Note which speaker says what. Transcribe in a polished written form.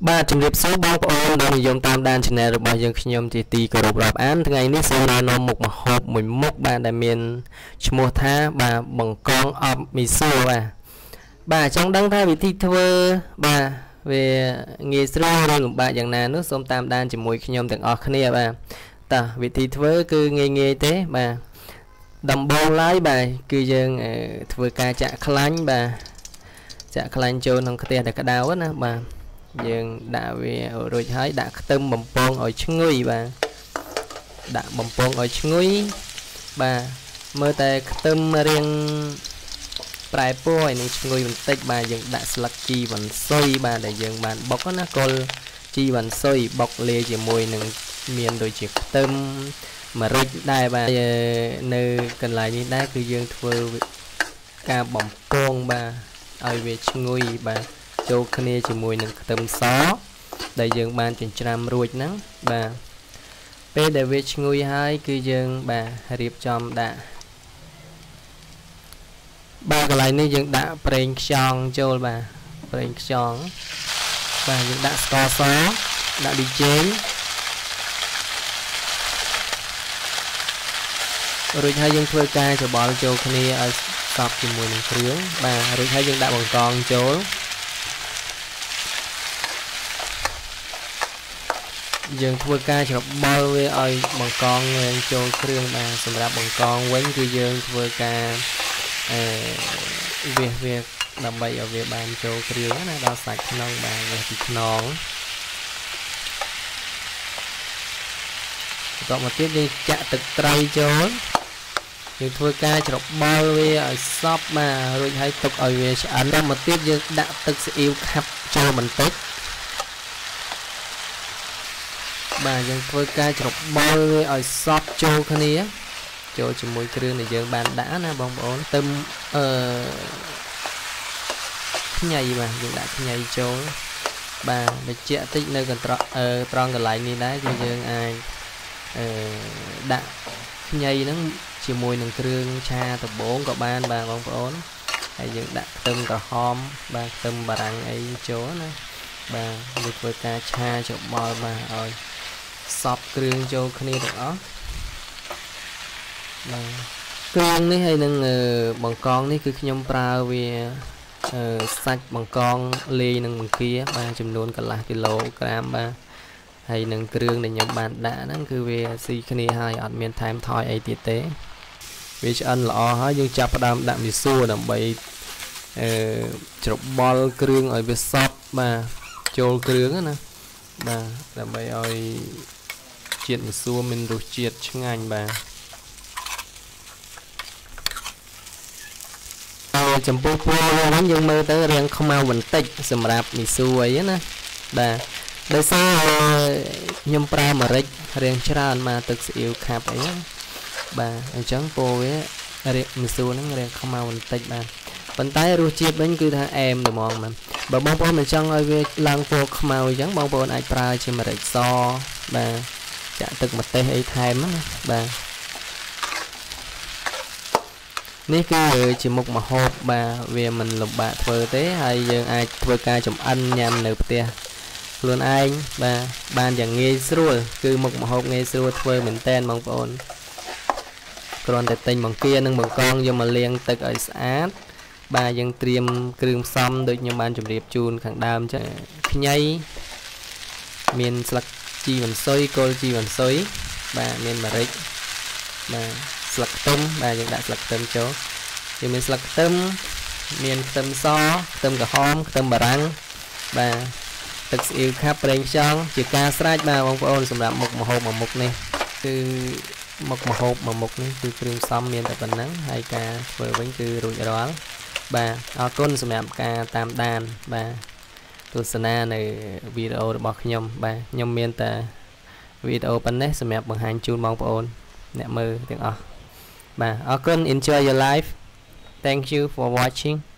Speaker 1: បាទជំរាបសួរបងប្អូនដែលនិយមតាមដាន channel របស់យើងខ្ញុំជាទីគោរពរាប់អានថ្ងៃនេះសូមណែនាំមុខម្ហូបមួយមុខបាទដែលមានឈ្មោះថាបាទបង្កងអប់មីស៊ូបាទចង់ដឹងថាវិធីធ្វើបាទវាងាយស្រួលឬលំបាកយ៉ាងណានោះសូមតាមដានជាមួយខ្ញុំទាំងអស់គ្នាបាទតើវិធីធ្វើគឺងាយទេបាទដំបូងឡើយបាទគឺយើងធ្វើការចាក់ខ្លាញ់បាទចាក់ខ្លាញ់ចូលក្នុងខ្ទះតែក្តៅណាបាទយើងដាក់វារួចហើយដាក់ខ្ទឹមបំពងឲ្យឈ្ងុយបាទដាក់បំពងឲ្យឈ្ងុយបាទមើលតែខ្ទឹមរៀងប្រែពណ៌ឲ្យនឹងឈ្ងុយបន្តិចបាទយើងដាក់ស្លឹកជីវ៉ាន់ស៊ុយបាទដែលយើងបានបុកណាគល់ជីវ៉ាន់ស៊ុយបុកលាយជាមួយនឹងមានដូចជាខ្ទឹមម្រេចដែរបាទនៅកន្លែងនេះដែរគឺយើងធ្វើការបំពងបាទឲ្យវាឈ្ងុយបាទចូលគ្នាជាមួយនឹងខ្ទឹមសដែលយើងបានចិញ្ច្រាំរួចហ្នឹងបាទពេលដែលវាឈ្ងុយហើយគឺយើងបាទរៀបចំដាក់បាទកន្លែងនេះយើងដាក់ប្រេងខ្យងចូលបាទប្រេងខ្យងបាទយើងដាក់ស្ករសដាក់ប៊ីចេងរួចហើយយើងធ្វើការច្របល់ចូលគ្នាឲ្យសព្វជាមួយនឹងគ្រឿងបាទរួចហើយយើងដាក់បង្កងចូលយើងធ្វើការច្របល់វាឲ្យបង្កងចូលគ្រឿងបាទសម្រាប់បង្កងវិញគឺយើងធ្វើការវាដើម្បីឲ្យវាបានចូលគ្រឿងណាដល់សាច់ក្នុងបាទវាពីខ្នងបន្តមកទៀតយើងចាក់ទឹកត្រីចូលយើងធ្វើការច្របល់វាឲ្យសព្វបាទរួចហើយទុកឲ្យវាឆ្អិនដល់មកទៀតយើងដាក់ទឹកស៊ីអ៊ីវខាប់ចូលបន្តិចបាទយើងធ្វើការច្របល់វាឲ្យសព្វចូលគ្នាចូលជាមួយគ្រឿងដែលយើងបានដាក់ណាបងប្អូនទៅខ្ញីបាទយើងដាក់ខ្ញីចូលបាទបញ្ជាក់តិចនៅកន្ត្រង់កន្លែងនេះដែរគឺយើងអាចដាក់ខ្ញីហ្នឹងជាមួយនឹងគ្រឿងឆាដំបូងក៏បានបាទបងប្អូនហើយយើងដាក់ខ្ទឹមក្រហមបាទខ្ទឹមបារាំងអីចូលណាបាទយើងធ្វើការឆាច្របល់បាទឲ្យសពគ្រឿងចូលគ្នាទាំងអស់បាទគ្រឿងនេះហើយនឹងបង្កងនេះគឺខ្ញុំប្រើវាសាច់បង្កងលាយនឹងបង្គាបាទចំនួនកន្លះគីឡូក្រាមបាទហើយនឹងគ្រឿងដែលខ្ញុំបានដាក់ហ្នឹងគឺវាស៊ីគ្នាហើយអត់មានថែមថយអីទៀតទេវាឆ្អិនល្អហើយយើងចាប់ផ្ដើមដាក់មីស៊ូដើម្បីច្របល់គ្រឿងឲ្យវាសព្វបាទចូលគ្រឿងណាបាទដើម្បីឲ្យជាតិមីស៊ូមានរសជាតិឆ្ងាញ់បាទចំពោះពណ៌វិញយើងមើលទៅរាងខ្មៅបន្តិចសម្រាប់មីស៊ូអីណាបាទដោយសារខ្ញុំប្រើម្រេចរាងច្រើនមកទឹកស៊ីអ៊ីវខាប់អីហ្នឹងបាទអញ្ចឹងពណ៌វារាងមីស៊ូហ្នឹងរាងខ្មៅបន្តិចបាទប៉ុន្តែរសជាតិវិញគឺថាអែមតែហ្មងបាទបើបងប្អូនមិនចង់ឲ្យវាឡើងពណ៌ខ្មៅអញ្ចឹងបងប្អូនអាចប្រើជាម្រេចសបាទចាក់ទឹកម្ទេសអីថែមណាបាទនេះគឺជាមុខម្ហូបបាទវាមិនលំបាកធ្វើទេហើយយើងអាចធ្វើការចម្អិនញ៉ាំនៅផ្ទះខ្លួនឯងបាទបានយ៉ាងងាយស្រួលគឺមុខម្ហូបងាយស្រួលធ្វើមែនតែនបងប្អូនគ្រាន់តែទិញបង្គានិងបង្កងយកមកលាងទឹកឲ្យស្អាតបាទយើងត្រៀមគ្រឿងផ្សំដូចខ្ញុំបានជម្រាបជូនខាងដើមចឹងខ្ញីមានស្លឹកជីវ៉ាន់ស៊ុយគល់ជីវ៉ាន់ស៊ុយបាទមានម្រេចបាទស្លឹកខ្ទឹមបាទយើងដាក់ស្លឹកខ្ទឹមចូលយើងមានស្លឹកខ្ទឹមមានខ្ទឹមសខ្ទឹមក្រហមខ្ទឹមបារាំងបាទទឹកស៊ីអ៊ីវខាប់ប្រេងខ្យងជាការស្រេចបាទបងប្អូនសម្រាប់មុខម្ហូបមួយមុខនេះគឺមុខម្ហូបមួយមុខនេះគឺគ្រឿងផ្សំមានតែប៉ុណ្ណឹងហើយការធ្វើវិញគឺរួចរាល់បាទអរគុណសម្រាប់ការតាមដានបាទទស្សនានៅវីដេអូរបស់ខ្ញុំបាទខ្ញុំមានតែវីដេអូប៉ុណ្ណេះសម្រាប់បង្ហាញជូនបងប្អូនអ្នកមើលទាំងអស់បាទអរគុណ enjoy your life thank you for watching